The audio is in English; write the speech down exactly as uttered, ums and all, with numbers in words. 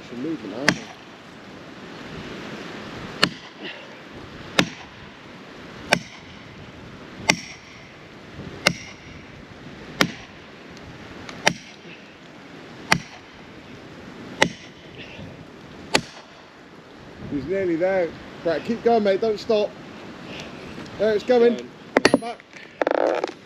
some movement, aren't they? He's nearly there. Right, keep going, mate. Don't stop. There it's going. Going. Back.